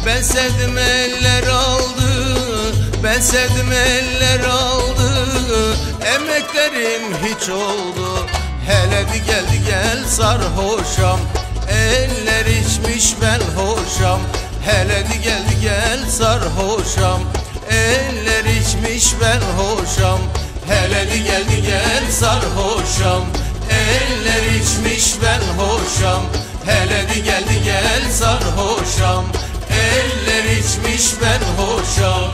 Ben sevdim eller aldı, ben sevdim eller aldı. Emeklerim hiç oldu. Hele bir gel sarhoşam. Eller içmiş ben hoşam. Hele bir gel sarhoşam. Eller içmiş ben hoşam. Hele bir gel sarhoşam. Eller içmiş ben hoşam. Hele bir gel sarhoşam. Eller içmiş ben hoşam.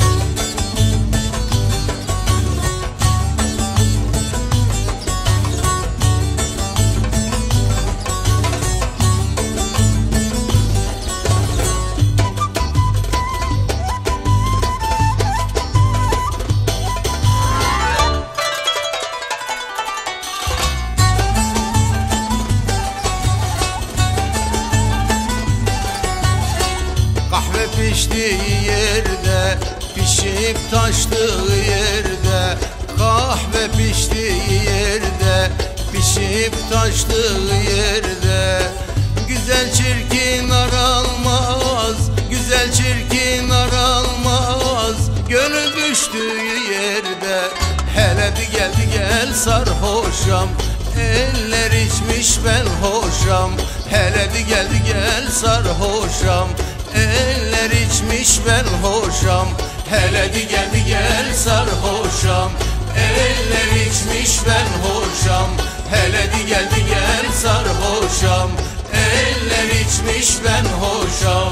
Kahve piştiği yerde, pişip taştığı yerde. Kahve piştiği yerde, pişip taştığı yerde. Güzel çirkin aranmaz, güzel çirkin aranmaz. Gönül düştüğü yerde. Hele bir gel sarhoşam. Eller içmiş ben hoşam. Hele bir gel sarhoşam. Eller içmiş ben hoşam. Hele bir gel sarhoşam. Eller içmiş ben hoşam. Hele bir gel sarhoşam. Eller içmiş ben hoşam.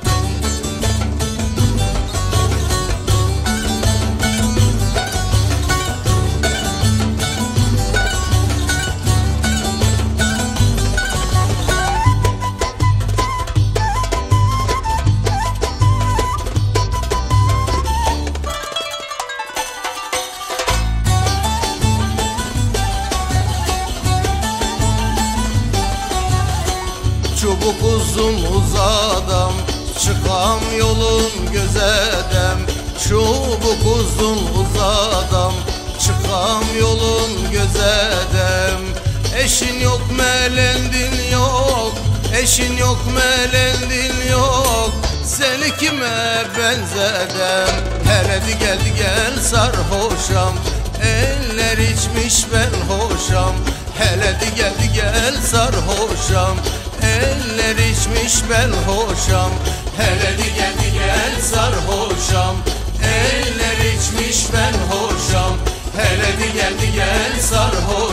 Çubuk uzun uzadam, çıkam yolun gözedem. Çubuk uzun uzadam, çıkam yolun gözedem. Eşin yok melendin yok, eşin yok melendin yok. Seni kime benzedem? Hele bir gel sarhoşam. Eller içmiş ben hoşam. Hele bir gel sarhoşam. Eller içmiş ben hoşam. Hele bir gel sarhoşam. Eller içmiş ben hoşam. Hele bir gel sarhoşam.